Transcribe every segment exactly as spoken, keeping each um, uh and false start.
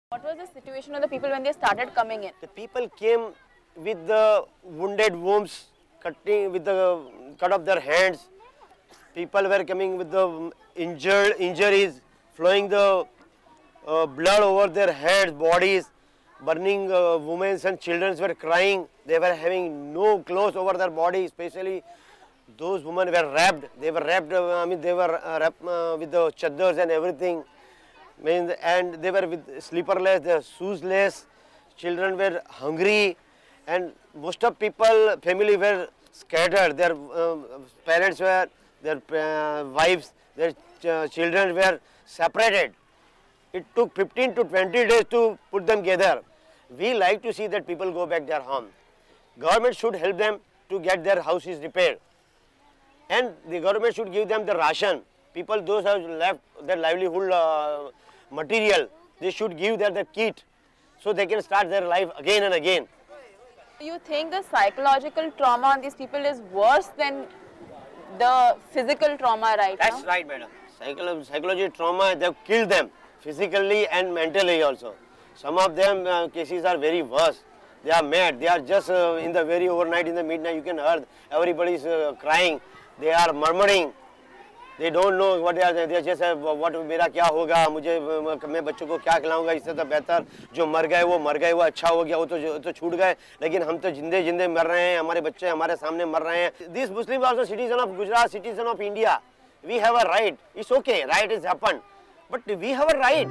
What was the situation of the people when they started coming in? The people came with the wounded wombs, cutting with the cut off their hands. People were coming with the injured injuries, flowing the uh, blood over their heads, bodies, burning. Uh, women and children were crying. They were having no clothes over their body, especially those women were wrapped. They were wrapped. Uh, I mean, they were uh, wrapped uh, with the chaddars and everything. Means, and they were with slipperless, they were shoesless, children were hungry, and most of people, family were scattered. Their uh, parents were, their uh, wives, their ch children were separated. It took fifteen to twenty days to put them together. We like to see that people go back their home. Government should help them to get their houses repaired, and the government should give them the ration. People, those who have left their livelihood uh, material, they should give them the kit so they can start their life again and again. Do you think the psychological trauma on these people is worse than the physical trauma right That's now? That's right, madam. Psycholo psychological trauma, they have killed them physically and mentally also. Some of them uh, cases are very worse. They are mad. They are just uh, in the very overnight, in the midnight, you can hear everybody is uh, crying. They are murmuring. They don't know what they are. They just say, what मेरा क्या होगा, मुझे मैं बच्चों को क्या खिलाऊंगा, इससे तो बेहतर जो मर गए वो मर गए, वो अच्छा हो गया, वो तो तो छूट गए, लेकिन हम तो जिंदे जिंदे मर रहे हैं, हमारे बच्चे हमारे सामने मर रहे हैं. These Muslims are also citizen of Gujarat, citizen of India. We have a right. It's okay. Right has happened, but we have a right.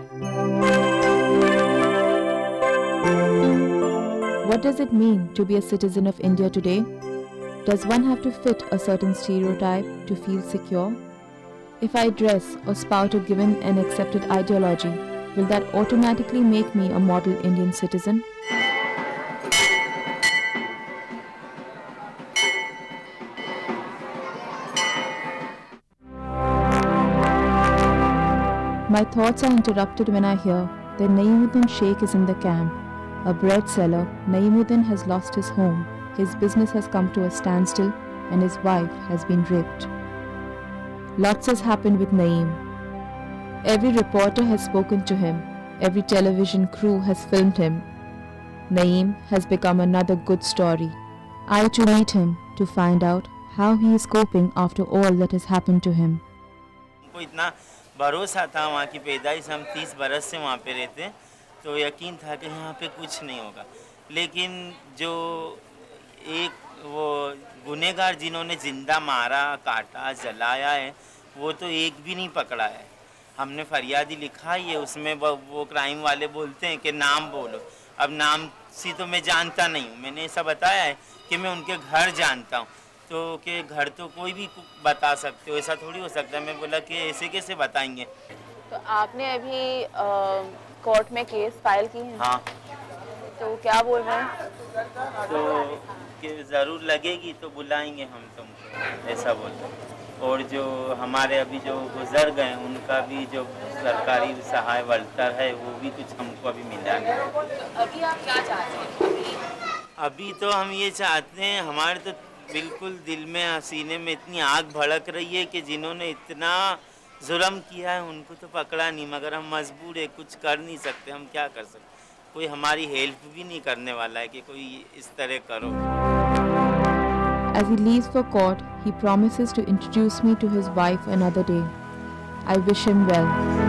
What does it mean to be a citizen of India today? Does one have to fit a certain stereotype to feel secure? If I dress or spout a given and accepted ideology, will that automatically make me a model Indian citizen? My thoughts are interrupted when I hear that Naeemuddin Sheikh is in the camp. A bread seller, Naeemuddin has lost his home, his business has come to a standstill, and his wife has been raped. Lots has happened with Naeem. Every reporter has spoken to him. Every television crew has filmed him. Naeem has become another good story. I too meet him to find out how he is coping after all that has happened to him. हमको इतना भरोसा था, वहाँ की पैदाइश हम तीस बरस से वहाँ पे रहते, तो यकीन था कि यहाँ पे कुछ नहीं होगा. लेकिन जो एक वो गुनहगार जिन्होंने जिंदा मारा, काटा, जलाया है, वो तो एक भी नहीं पकड़ा है. हमने फरियादी लिखा ही है, उसमें वो, वो क्राइम वाले बोलते हैं कि नाम बोलो. अब नाम सी तो मैं जानता नहीं हूँ. मैंने ऐसा बताया है कि मैं उनके घर जानता हूँ, तो कि घर तो कोई भी बता सकते हो, ऐसा थोड़ी हो सकता है. मैं बोला कि ऐसे कैसे बताएंगे. तो आपने अभी कोर्ट में केस फाइल की है? हाँ. तो क्या बोल रहे हैं? तो कि ज़रूर लगेगी तो बुलाएंगे हम तुमको, ऐसा बोलते हैं. और जो हमारे अभी जो गुजर गए उनका भी जो सरकारी सहाय वलतर है वो भी कुछ हमको अभी मिला नहीं. तो अभी आप क्या चाहते हैं? अभी तो हम ये चाहते हैं, हमारे तो बिल्कुल दिल में सीने में इतनी आग भड़क रही है कि जिन्होंने इतना जुर्म किया है उनको तो पकड़ा नहीं, मगर हम मजबूर है, कुछ कर नहीं सकते. हम क्या कर सकते, कोई हमारी हेल्प भी नहीं करने वाला है कि कोई इस तरह करो. As he leaves for court, he promises to introduce me to his wife another day. I wish him well.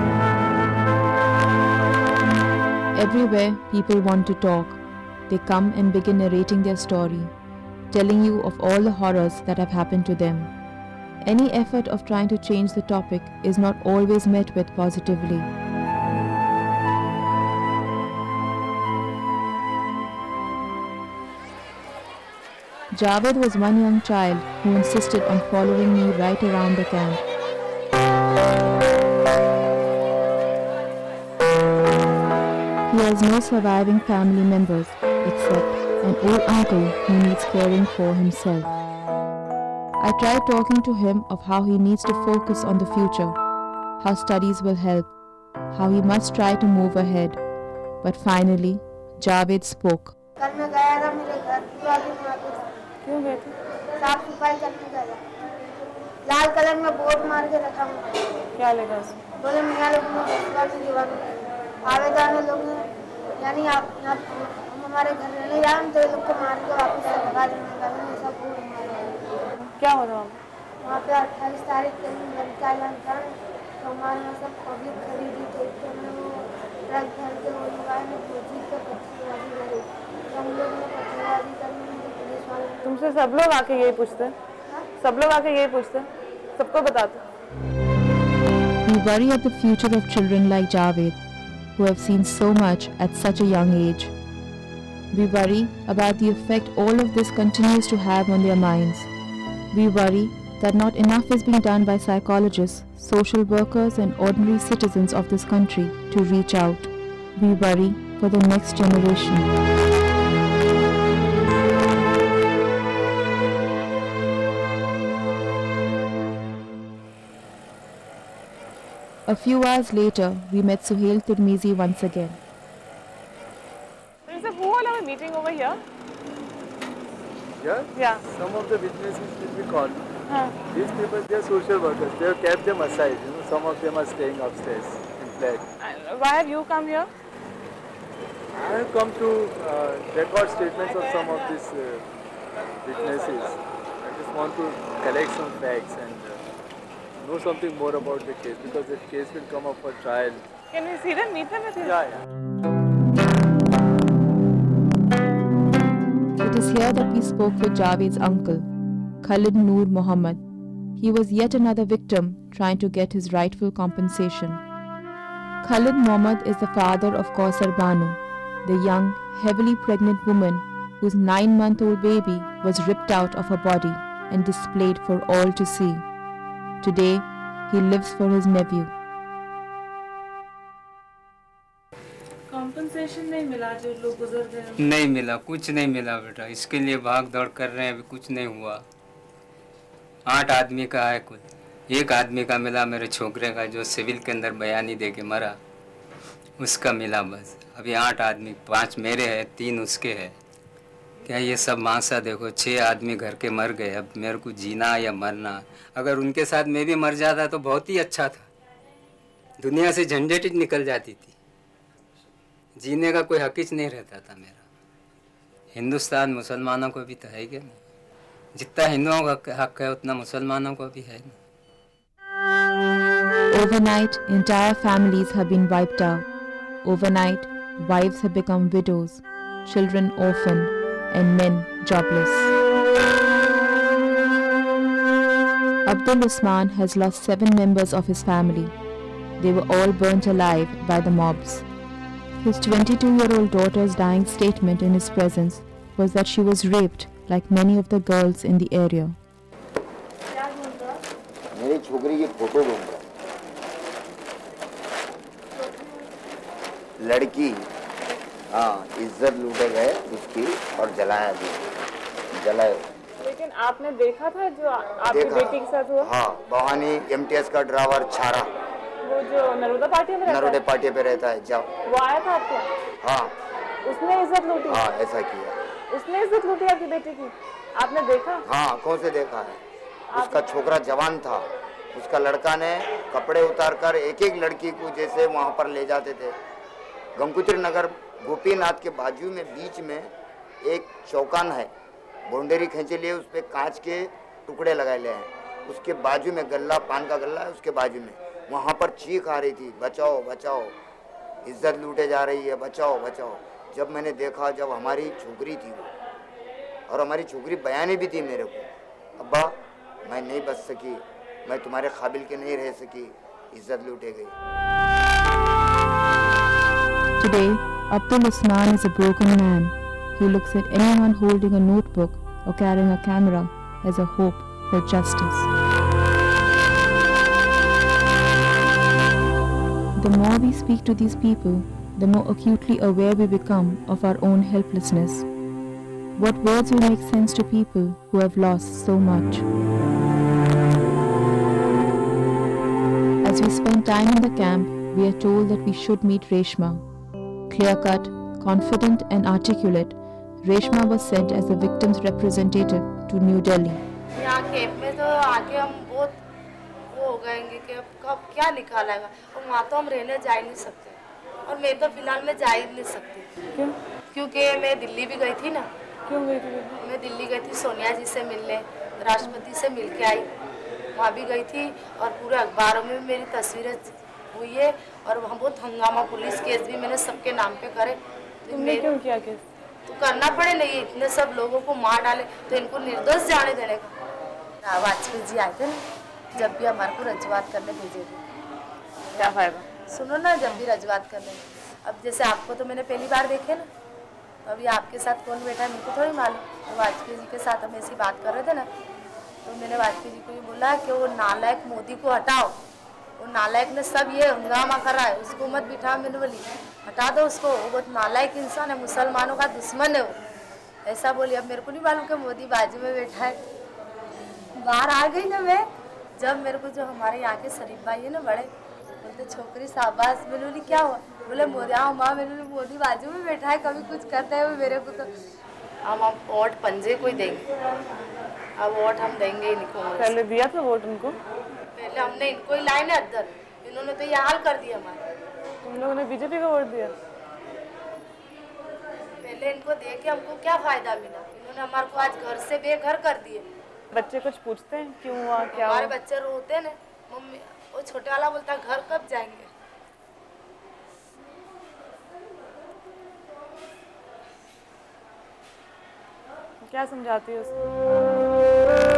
Everywhere, people want to talk. They come and begin narrating their story, telling you of all the horrors that have happened to them. Any effort of trying to change the topic is not always met with positively. Javed was one young child who insisted on following me right around the camp. He has no surviving family members except an old uncle who needs caring for himself. I tried talking to him of how he needs to focus on the future, how studies will help, how he must try to move ahead. But finally, Javed spoke. क्यों गए थे? साफ सफाई करने गया। लाल colour में board मार के रखा हुआ। क्या लगा उसमें? बोले मियाँ लोग ने आवेदन लोग यानी आप यहाँ हम हमारे घर रहने जाए तो ये लोग को मार के वापस से भगा देंगे, ऐसा खूब मारा। क्या हो रहा है वहाँ पे अट्ठाईस तारीख के दिन घर का ऐलान था, तो हमारे यहाँ सब पब्लिक खरीदी थी, तो हमने वो ट्रक भर के वो लगाए में भोजी के पत्थरबाजी करी, तो हम लोग ने पत्थरबाजी करने में पुलिस वाले। तुमसे सब लोग आके यही पूछते, सब लोग आके यही पूछते, सबको बताते। We worry at the future of children like Javed, who have seen so much at such a young age. We worry about the effect all of this continues to have on their minds. We worry that not enough is being done by psychologists, social workers and ordinary citizens of this country to reach out. We worry for the next generation. A few hours later, we met Suhail Tirmizi once again. So, who all are we meeting over here? Yeah? Yeah. Some of the witnesses will be called. Huh. These people, they are social workers. They have kept them aside. You know, some of them are staying upstairs in flat. And why have you come here? I have come to uh, record statements of some of these uh, witnesses. I just want to collect some facts and uh, know something more about the case, because the case will come up for trial. Can we see them, meet them with you? Yeah, yeah. It is here that we spoke with Javed's uncle, Khalid Noor Mohammed. He was yet another victim trying to get his rightful compensation. Khalid Mohammed is the father of Kausar Banu, the young, heavily pregnant woman whose nine-month-old baby was ripped out of her body and displayed for all to see. Today, he lives for his nephew. Compensation नहीं मिला जो लोग गुजर गए? नहीं मिला, कुछ नहीं मिला बेटा। इसके लिए भाग दौड़ कर रहे हैं, अभी कुछ नहीं हुआ। आठ आदमी का है कुल, एक आदमी का मिला मेरे छोकरे का जो सिविल के अंदर बयानी दे के मरा, उसका मिला बस। अभी आठ आदमी, पांच मेरे हैं, तीन उसके हैं। क्या ये सब मासा देखो, छः आदमी घर के मर गए। अब मेरे को जीना या मरना, अगर उनके साथ मैं भी मर जाता तो बहुत ही अच्छा था, दुनिया से झंझट ही निकल जाती थी, जीने का कोई हक ही नहीं रहता था मेरा। हिंदुस्तान मुसलमानों को भी तो है क्या ना, जितना हिंदुओं का हक है उतना मुसलमानों को भी है ना। Overnight, entire families have been wiped out. Overnight, wives have become widows, children orphaned, and men jobless. Abdul Usman has lost seven members of his family. They were all burnt alive by the mobs. His twenty-two-year-old daughter's dying statement in his presence was that she was raped like many of the girls in the area. मेरी छोकरी की photo दूंगा, लड़की हाँ इज्जत लूटे गए उसकी और जलाया भी, जलाए। लेकिन आपने देखा था जो आपकी बेटी के साथ हुआ? हाँ, भवानी एमटीएस का ड्राइवर छारा, वो जो नरोदा पार्टी में रहता है? नरोदा पार्टी पे रहता है, जाओ। वो आया था आपको? हाँ। उसने इज्जत लूटी? हाँ, ऐसा किया। उसने इज्जत लूटी आपकी बेटी की? आपने देखा? हाँ, कौन से देखा है? उसका छोकरा जवान था, उसका लड़का ने कपड़े उतार कर एक एक लड़की को जैसे वहाँ पर ले जाते थे। गंगोत्री नगर गोपीनाथ के बाजू में बीच में एक चौकान है, बाउंड्री खींचे लिए, उस पर कांच के टुकड़े लगाए ले हैं, उसके बाजू में गल्ला, पान का गल्ला है, उसके बाजू में वहाँ पर चीख आ रही थी, बचाओ बचाओ, इज्जत लूटे जा रही है, बचाओ बचाओ। जब मैंने देखा, जब हमारी छोकरी थी वो, और हमारी छोकरी बयानी भी थी मेरे को, अब्बा मैं नहीं बच सकी, मैं तुम्हारे काबिल के नहीं रह सकी, इज्जत लूटे गई। Today, Abdul Usman is a broken man. He looks at anyone holding a notebook or carrying a camera as a hope for justice. The more we speak to these people, the more acutely aware we become of our own helplessness. What words will make sense to people who have lost so much? As we spend time in the camp, we are told that we should meet Reshma. Clear-cut, confident and articulate, Reshma was sent as the victim's representative to New Delhi. यहाँ camp में तो आके हम बहुत वो हो गएंगे कि अब कब क्या लिखा रहेगा, और वहाँ तो हम रहने जा ही नहीं सकते। और मैं तो फिलहाल मैं जा ही नहीं सकती। क्यों? क्योंकि मैं दिल्ली भी गई थी ना। क्यों गई थी? मैं दिल्ली गई थी सोनिया जी से मिलने, राष्ट्रपति से मिल के आई, वहाँ भी गई थी और पूरे अखबारों में मेरी तस्वीरें हुई है और वहाँ बहुत हंगामा, पुलिस केस भी मैंने सबके नाम पे करे। तुमने क्यों किया केस? तो करना पड़े नहीं, इतने सब लोगों को मार डाले तो इनको निर्दोष जाने देने का। वाजपेयी जी आए थे ना, जब भी हमारे को रजूआत करने भेजे थे। क्या फायदा? सुनो ना, जब भी रजूआत करने, अब जैसे आपको तो मैंने पहली बार देखे ना, तो अभी आपके साथ कौन बैठा है मुझको थोड़ी मालूम। तो वाजपेयी जी के साथ हम ऐसी बात कर रहे थे ना, तो मैंने वाजपेयी जी को ये बोला कि वो नालायक मोदी को हटाओ, वो नालायक ने सब ये हंगामा करा है, उसको मत बिठा। मैंने बोली हटा दो उसको, वो बहुत नालायक इंसान है, मुसलमानों का दुश्मन है वो, ऐसा बोली। अब मेरे को नहीं मालूम कि मोदी बाजू में बैठा है। बाहर आ गई ना मैं, जब मेरे को जो हमारे यहाँ के शरीफ भाई है ना बड़े, बोलते छोकरी शाबाश। मैंने बोली क्या हुआ? बोले मोदी, हाँ माँ, मैंने मोदी बाजू में बैठा है, कभी कुछ करता है वो मेरे को। तो हम अब वोट पंजे को ही देंगे, अब वोट हम देंगे इनको। पहले दिया था वोट उनको? पहले हमने इनको ही लाए ना अदर, इन्होंने तो ये हाल कर दिया हमारा। तुम लोगों ने बीजेपी का वोट दिया? पहले इनको दे के हमको क्या फायदा मिला? इन्होंने हमारे को आज घर से बेघर कर दिए। बच्चे कुछ पूछते हैं क्यों हुआ, क्या हमारे हुआ? बच्चे रोते ना, मम्मी, वो छोटे वाला बोलता घर कब जाएंगे। क्या समझाती है उसको?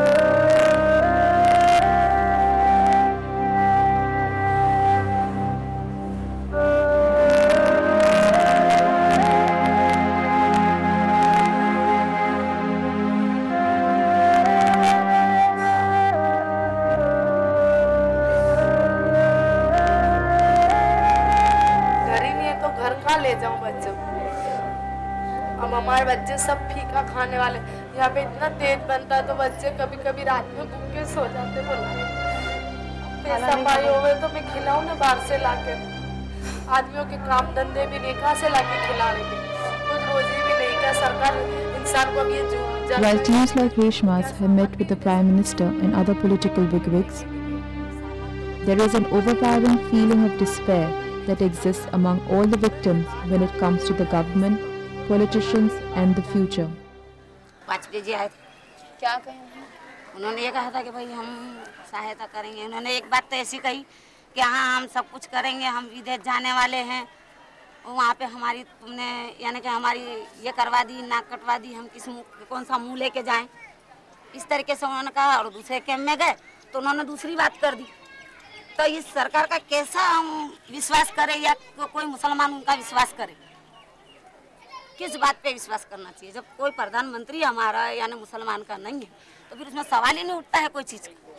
ले जाऊं बच्चों को? अब हमारे बच्चे सब फीका खाने वाले, यहाँ पे इतना तेज बनता है तो बच्चे कभी कभी रात में भूखे सो जाते। बोला पैसा पाई होवे तो मैं खिलाऊं ना बाहर से लाके। आदमियों के काम धंधे भी नहीं, कहाँ से लाके खिला रहे, कुछ रोजी भी नहीं। क्या सरकार इंसान को अब ये जो While teams like Reshma's have met with the Prime Minister and other political bigwigs, there is an overpowering feeling of despair that exists among all the victims when it comes to the government, politicians and the future. Vajpayee ji आए थे, क्या कहेंगे? उन्होंने ये कहा था कि भाई हम सहायता करेंगे। उन्होंने एक बात तो ऐसी कही कि हाँ हम सब कुछ करेंगे, हम विदेश जाने वाले हैं, वहाँ पे हमारी तुमने यानी कि हमारी ये करवा दी, नाक कटवा दी, हम किस मुँह कौन सा मुँह लेके जाएं, इस तरीके से उन्होंने कहा। और दूसरे कैम्प में गए तो उन्होंने दूसरी बात कर दी। तो इस सरकार का कैसा हम विश्वास करें या को, कोई मुसलमान उनका विश्वास करे? किस बात पे विश्वास करना चाहिए? जब कोई प्रधानमंत्री हमारा यानी मुसलमान का नहीं है तो फिर उसमें सवाल ही नहीं उठता है कोई चीज़ का।